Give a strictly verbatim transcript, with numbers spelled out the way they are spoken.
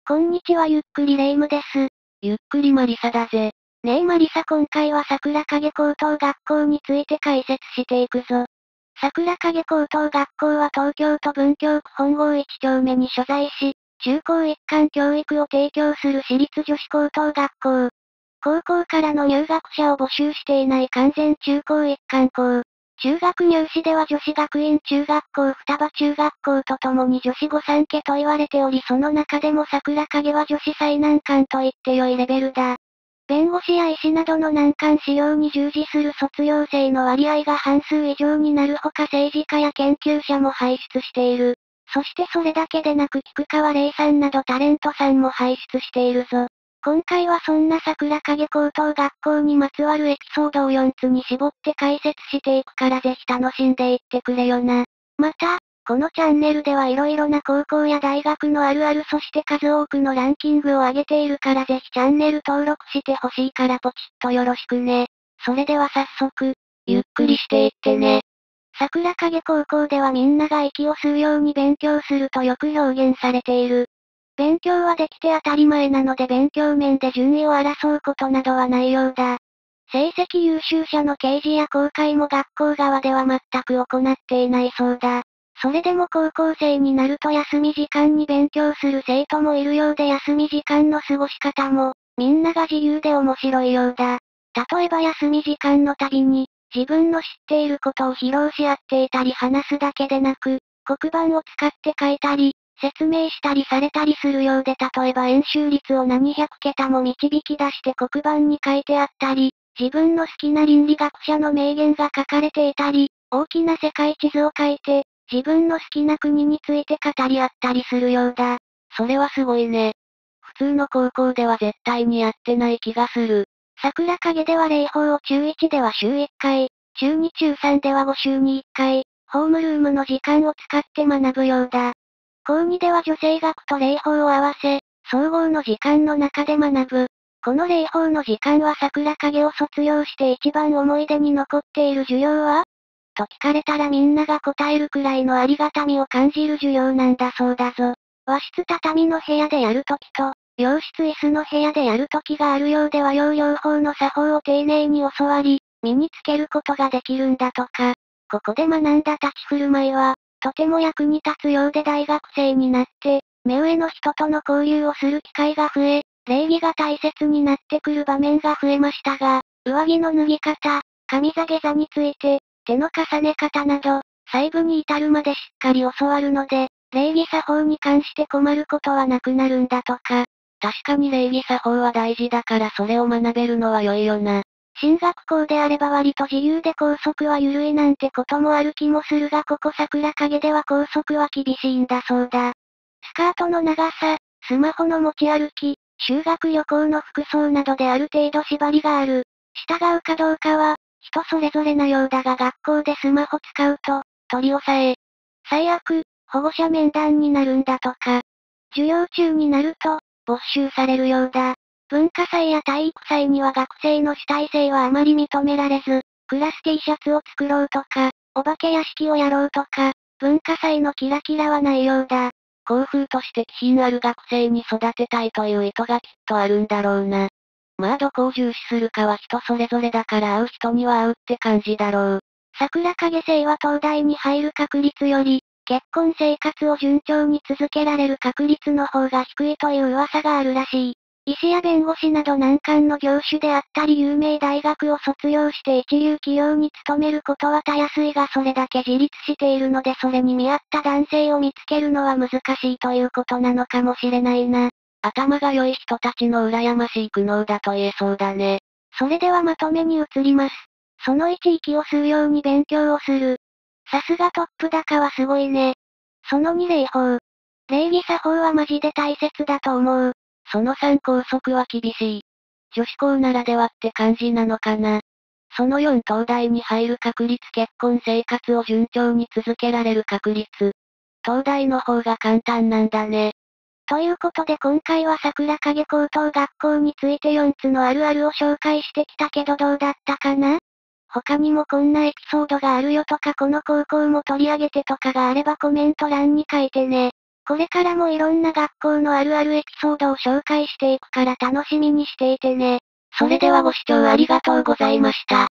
こんにちはゆっくりレ夢ムです。 ゆっくりマリサだぜ。 ねえマリサ今回は桜影高等学校について解説していくぞ。桜影高等学校は東京都文京区本郷いち丁目に所在し、中高一貫教育を提供する私立女子高等学校。高校からの入学者を募集していない完全中高一貫校。中学入試では女子学院中学校双葉中学校とともに女子御三家と言われておりその中でも桜影は女子最難関と言って良いレベルだ。弁護士や医師などの難関仕様に従事する卒業生の割合が半数以上になるほか政治家や研究者も輩出している。そしてそれだけでなく菊川玲さんなどタレントさんも輩出しているぞ。今回はそんな桜影高等学校にまつわるエピソードをよっつに絞って解説していくからぜひ楽しんでいってくれよな。また、このチャンネルでは色々な高校や大学のあるあるそして数多くのランキングを上げているからぜひチャンネル登録してほしいからポチッとよろしくね。それでは早速、 ゆっくりしていってね。 桜影高校ではみんなが息を吸うように勉強するとよく表現されている。勉強はできて当たり前なので勉強面で順位を争うことなどはないようだ。成績優秀者の掲示や公開も学校側では全く行っていないそうだ。それでも高校生になると休み時間に勉強する生徒もいるようで休み時間の過ごし方も、みんなが自由で面白いようだ。例えば休み時間のたびに、自分の知っていることを披露し合っていたり話すだけでなく、黒板を使って書いたり、説明したりされたりするようで例えば円周率を何百桁も導き出して黒板に書いてあったり、自分の好きな倫理学者の名言が書かれていたり、大きな世界地図を書いて、自分の好きな国について語り合ったりするようだ。 それはすごいね。普通の高校では絶対にやってない気がする。 桜影では礼法を中いちでは週いっかい、中に中さんではご週にいっかい、ホームルームの時間を使って学ぶようだ。高にでは女性学と礼法を合わせ、総合の時間の中で学ぶ。この礼法の時間は桜影を卒業して一番思い出に残っている授業はと聞かれたらみんなが答えるくらいのありがたみを感じる授業なんだそうだぞ。和室畳の部屋でやるときと、洋室椅子の部屋でやるときがあるようでは要領法の作法を丁寧に教わり、身につけることができるんだとか。ここで学んだ立ち振る舞いは、とても役に立つようで大学生になって、目上の人との交流をする機会が増え、礼儀が大切になってくる場面が増えましたが、上着の脱ぎ方、上下げ座について、手の重ね方など、細部に至るまでしっかり教わるので、礼儀作法に関して困ることはなくなるんだとか。 確かに礼儀作法は大事だからそれを学べるのは良いよな。 進学校であれば割と自由で校則は緩いなんてこともある気もするがここ桜影では校則は厳しいんだそうだ。スカートの長さ、スマホの持ち歩き、修学旅行の服装などである程度縛りがある。従うかどうかは、人それぞれなようだが学校でスマホ使うと、取り押さえ。最悪、保護者面談になるんだとか。授業中になると、没収されるようだ。文化祭や体育祭には学生の主体性はあまり認められず、クラス T シャツを作ろうとか、お化け屋敷をやろうとか、文化祭のキラキラはないようだ。 校風として気品ある学生に育てたいという意図がきっとあるんだろうな。まあどこを重視するかは人それぞれだから会う人には会うって感じだろう。 桜影生は東大に入る確率より、結婚生活を順調に続けられる確率の方が低いという噂があるらしい。医師や弁護士など難関の業種であったり有名大学を卒業して一流企業に勤めることはたやすいがそれだけ自立しているのでそれに見合った男性を見つけるのは難しいということなのかもしれないな。 頭が良い人たちの羨ましい苦悩だと言えそうだね。 それではまとめに移ります。そのいち息を吸うように勉強をする。さすがトップだかはすごいね。そのに礼法。礼儀作法はマジで大切だと思う。 そのさん校則は厳しい。女子校ならではって感じなのかな。そのよん東大に入る確率結婚生活を順調に続けられる確率。東大の方が簡単なんだね。 ということで今回は桜影高等学校についてよっつのあるあるを紹介してきたけどどうだったかな？他にもこんなエピソードがあるよとかこの高校も取り上げてとかがあればコメント欄に書いてね。 これからもいろんな学校のあるあるエピソードを紹介していくから楽しみにしていてね。 それではご視聴ありがとうございました。